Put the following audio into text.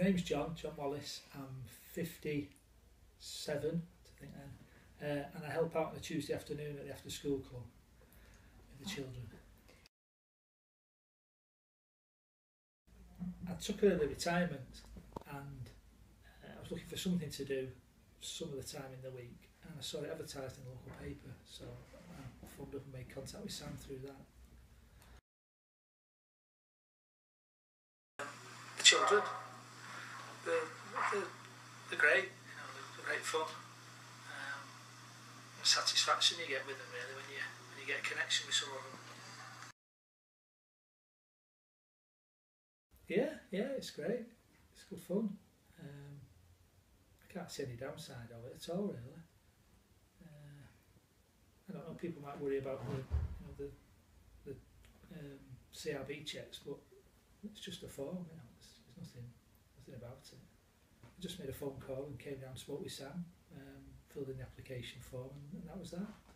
my name's John Wallace. I'm 57, I think then, and I help out on a Tuesday afternoon at the after school club with the children. I took early retirement and I was looking for something to do some of the time in the week, and I saw it advertised in the local paper, so I phoned up and made contact with Sam through that. The children, they're great, you know, they're great fun. The satisfaction you get with them really when you get a connection with some of them. Yeah, it's great. It's good fun. I can't see any downside of it at all, really. I don't know. People might worry about the CRB checks, but it's just a form. You know, there's nothing about it. I just made a phone call and came down and spoke with Sam, filled in the application form, and that was that.